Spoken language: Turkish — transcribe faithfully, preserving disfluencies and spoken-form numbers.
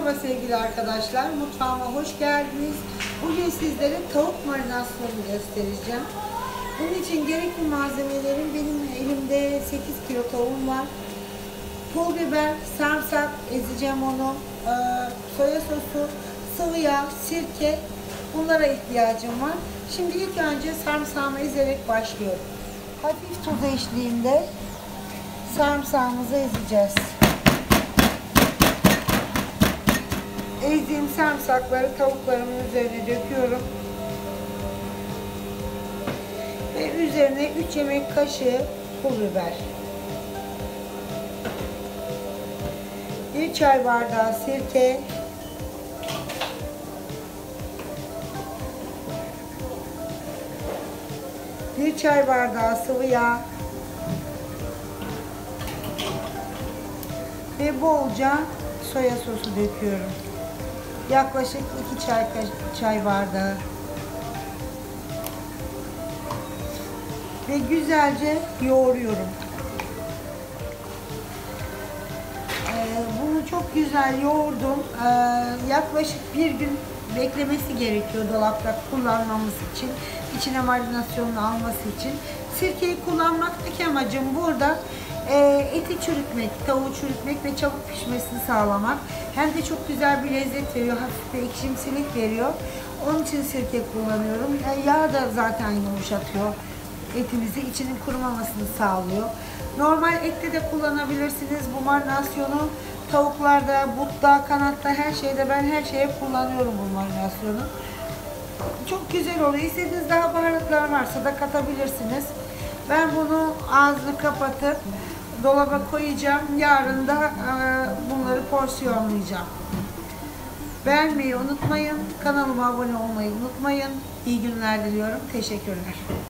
Merhaba sevgili arkadaşlar, mutfağıma hoş geldiniz. Bugün sizlere tavuk marinasyonunu göstereceğim. Bunun için gerekli malzemelerim, benim elimde sekiz kilo tavuğum var. Pul biber, sarımsak ezeceğim onu, soya sosu, sıvı yağ, sirke, bunlara ihtiyacım var. Şimdi ilk önce sarımsağımı ezerek başlıyorum. Hafif tuz eşliğinde sarımsağımızı ezeceğiz. Ezdiğim sarımsakları tavuklarımın üzerine döküyorum. Ve üzerine üç yemek kaşığı pul biber. bir çay bardağı sirke. bir çay bardağı sıvı yağ. Ve bolca soya sosu döküyorum. Yaklaşık iki çay, çay bardağı. Ve güzelce yoğuruyorum. Ee, bunu çok güzel yoğurdum. Ee, yaklaşık bir gün beklemesi gerekiyor dolapta kullanmamız için. İçine marinasyonunu alması için. Sirkeyi kullanmaktaki amacım burada e, eti çürütmek, tavuğu çürütmek ve çabuk pişmesini sağlamak. Hem de çok güzel bir lezzet veriyor, hafif bir ekşimsilik veriyor. Onun için sirke kullanıyorum. E, yağ da zaten yumuşatıyor etimizi, içinin kurumamasını sağlıyor. Normal ette de kullanabilirsiniz bu marinasyonu. Tavuklarda, butta, kanatta, her şeyde, ben her şeye kullanıyorum bu marinasyonu. Çok güzel oluyor. İstediğiniz daha baharatlar varsa da katabilirsiniz. Ben bunu ağzını kapatıp dolaba koyacağım. Yarın da e, bunları porsiyonlayacağım. Beğenmeyi unutmayın. Kanalıma abone olmayı unutmayın. İyi günler diliyorum. Teşekkürler.